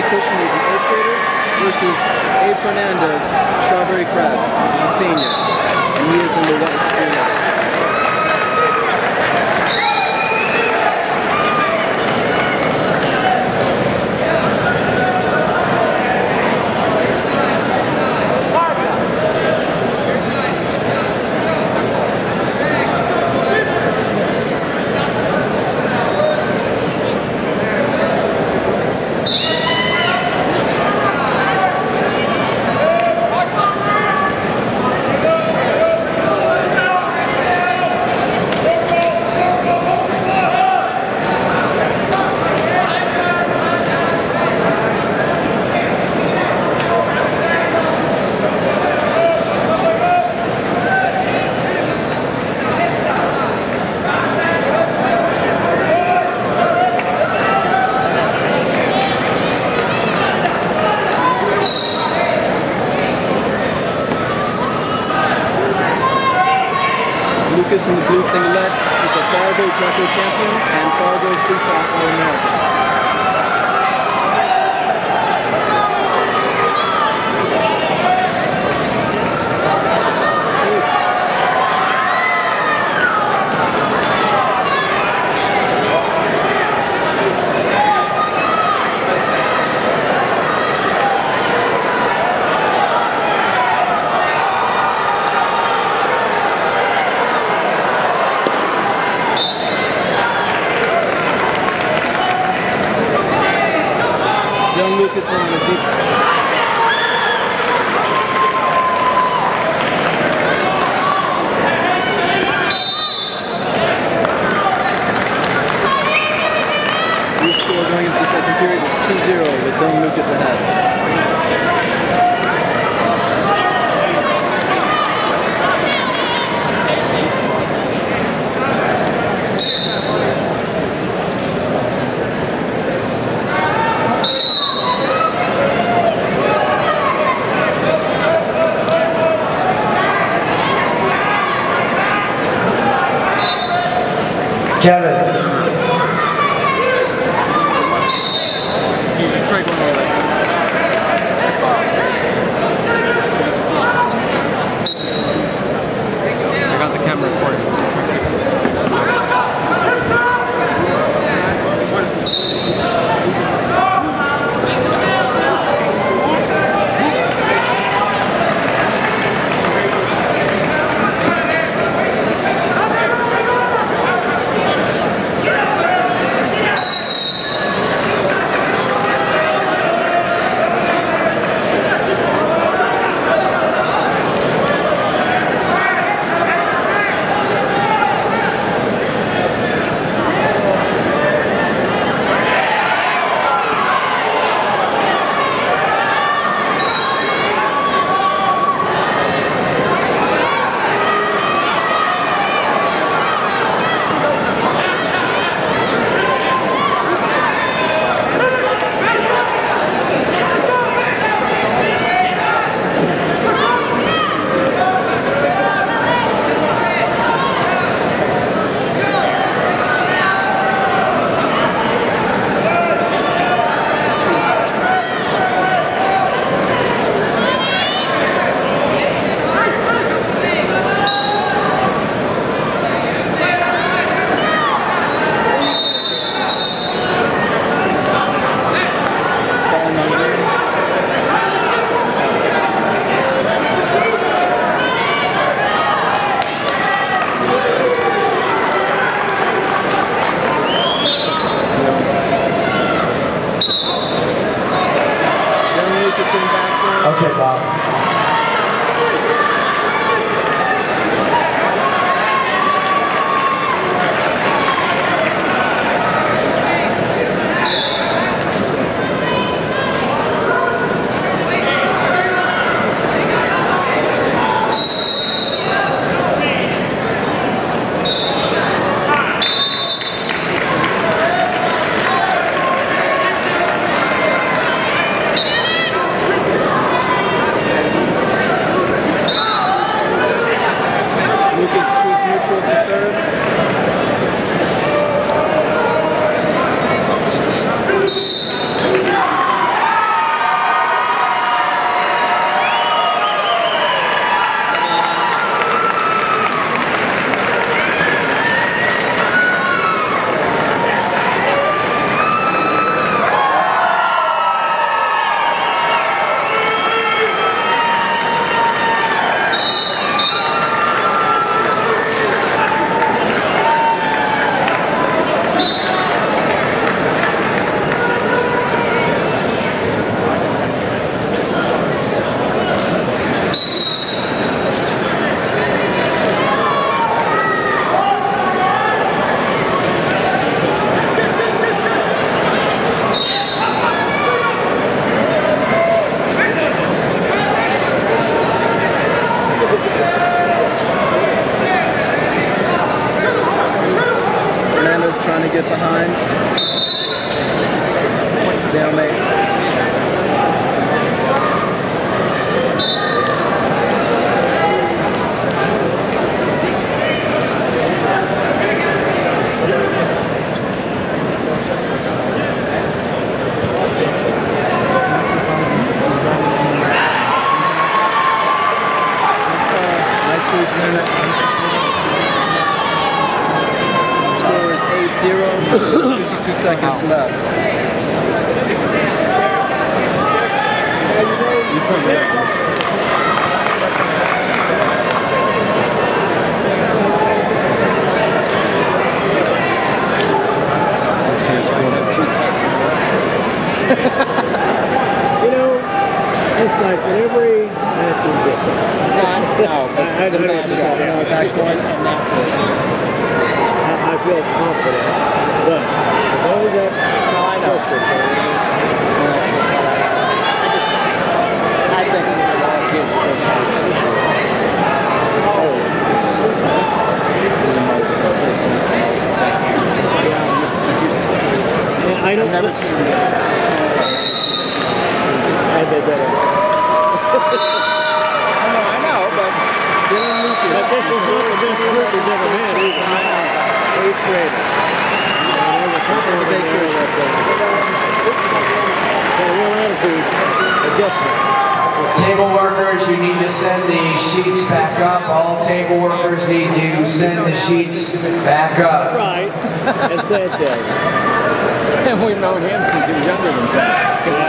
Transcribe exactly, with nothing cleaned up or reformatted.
competition is an eighth grader versus Abe Fernandez, Strawberry Crest, who's a senior. And he is in the white senior. Lucas in the blue singlet is a Fargo Greco champion and Fargo Freestyle All-American. Lucas in the deep. The score going into the second period is two zero with Dylan Lucas ahead. Kevin. You try going over there. I got the camera recording. Okay, Bob. mate. Nice sweeps in it. Score is eight zero. fifty-two seconds left. You come back. You know, it's like whenever he match is different. No, but I, I, the match, you know, back points, not to. I, I feel confident, but as long as that No, I know. I think a lot of kids push hard. Oh. This is the most consistent. Yeah, I don't. I've never seen him. I did that. I know, I know, but Dylan Lucas. But this is not the best group he's ever been. He's an eighth grader. And there's a couple of them there that got a real attitude adjustment. Table workers, you need to send the sheets back up. All table workers need to send the sheets back up. Right. And Sanchez. And we've known him since he was younger than that.